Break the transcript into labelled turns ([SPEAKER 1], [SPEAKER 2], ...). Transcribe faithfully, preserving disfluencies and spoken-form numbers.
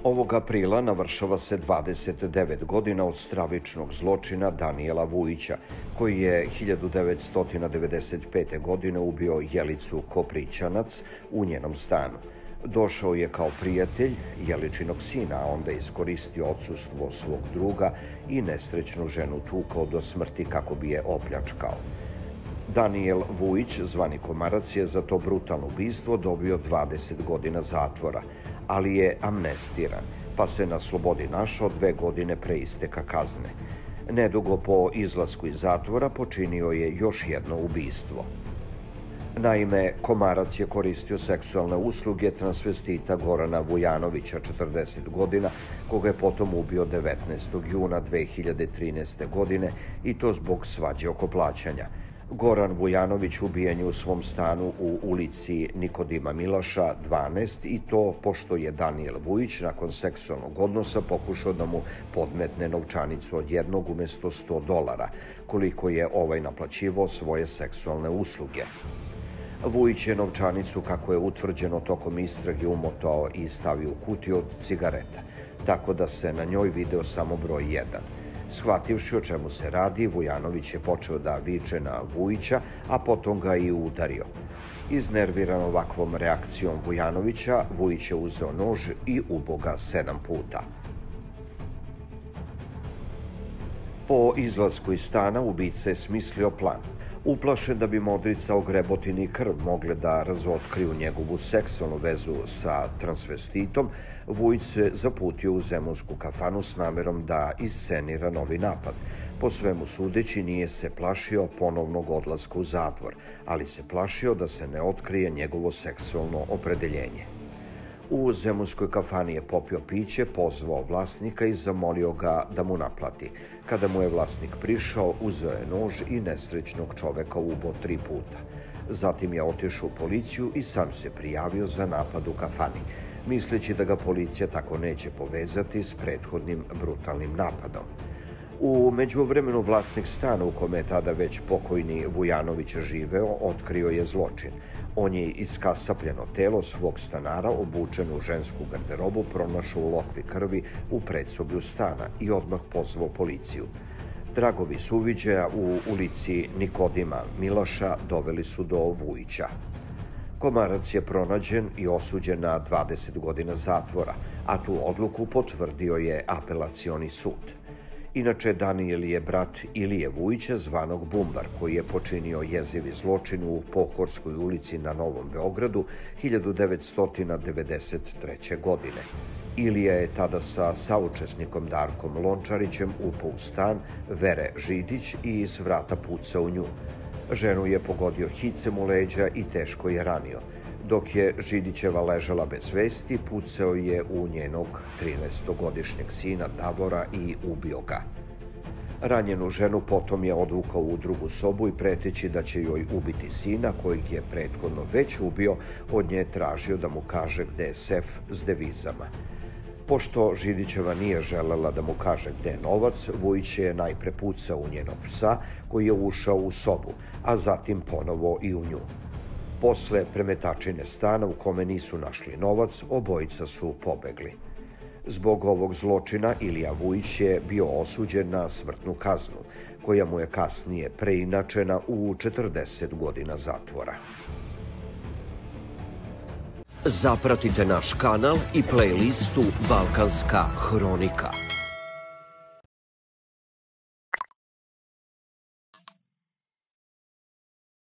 [SPEAKER 1] Ovog aprila navršava se dvadeset devet godina od stravičnog zločina Danijela Vujića, koji je hiljadu devetsto devedeset pete. godine ubio Jelicu Koprićanac u njenom stanu. Došao je kao prijatelj Jeličinog sina, a onda iskoristio odsustvo svog druga i nesrećnu ženu tukao do smrti kako bi je opljačkao. Danijel Vujić, zvani Komarac, je za to brutalno ubistvo dobio dvadeset godina zatvora, ali je amnestiran, pa se na slobodi našao dve godine pre isteka kazne. Nedugo po izlasku iz zatvora počinio je još jedno ubistvo. Naime, Komarac je koristio seksualne usluge transvestita Gorana Vujanovića, četrdeset godina, koga je potom ubio devetnaestog juna dve hiljade trinaeste. godine i to zbog svađe oko plaćanja. Goran Vujanović ubijen je u svom stanu u ulici Nikodima Miloša dvanaest i to pošto je Danijel Vujić nakon seksualnog odnosa pokušao da mu podmetne novčanicu od jednog umesto sto dolara, koliko je ovaj naplaćivao svoje seksualne usluge. Vujić je novčanicu, kako je utvrđeno tokom istrage, umotao i stavio u kutiju od cigareta, tako da se na njoj video samo broj jedan. Shvativši o čemu se radi, Vujanović je počeo da viče na Vujića, a potom ga i udario. Iznerviran ovakvom reakcijom Vujanovića, Vujić je uzeo nož i ubo ga sedam puta. Po izlasku iz stana ubica je smislio plan. Uplašen da bi modrica, ogrebotini i krv mogle da razotkriju njegovu seksualnu vezu sa transvestitom, Vujić se zaputio u zemunsku kafanu s namerom da iscenira novi napad. Po svemu sudeći nije se plašio ponovnog odlaska u zatvor, ali se plašio da se ne otkrije njegovo seksualno opredeljenje. U zemunskoj kafani je popio piće, pozvao vlasnika i zamolio ga da mu naplati. Kada mu je vlasnik prišao, uzeo je nož i nesrećnog čoveka ubo tri puta. Zatim je otišao u policiju i sam se prijavio za napad u kafani, misleći da ga policija tako neće povezati s prethodnim brutalnim napadom. U međuvremenu vlasnik stana u kome je tada već pokojni Vujanović živeo otkrio je zločin. On je iskasapljeno telo svog stanara obučeno u žensku garderobu pronašao u lokvi krvi u predsoblju stana i odmah pozvao policiju. Tragovi suviđaja u ulici Nikodima Miloša doveli su do Vujića. Komarac je pronađen i osuđen na dvadeset godina zatvora, a tu odluku potvrdio je apelacioni sud. Inače, Danijel je brat Ilije Vujića, zvanog Bumbar, koji je počinio jezivi zločin u Pohorskoj ulici na Novom Beogradu hiljadu devetsto devedeset treće. godine. Ilija je tada sa saučesnikom Darkom Lončarićem upao u stan Vere Židić i iz vrata pucao u nju. Ženu je pogodio hicem u leđa i teško je ranio. Dok je Židićeva ležala bez svesti, pucao je u njenog trinaestogodišnjeg sina Davora i ubio ga. Ranjenu ženu potom je odvukao u drugu sobu i preteći da će joj ubiti sina, kojeg je prethodno već ubio, od nje tražio da mu kaže gde je sef s devizama. Pošto Židićeva nije želela da mu kaže gde je novac, Vujić je najpre pucao u njenog psa, koji je ušao u sobu, a zatim ponovo i u nju. Posle premetačine stana u kome nisu našli novac, obojica su pobegli. Zbog ovog zločina Ilija Vujić je bio osuđen na smrtnu kaznu, koja mu je kasnije preinačena u četrdeset godina zatvora.
[SPEAKER 2] Zapratite naš kanal i playlistu Balkanska hronika.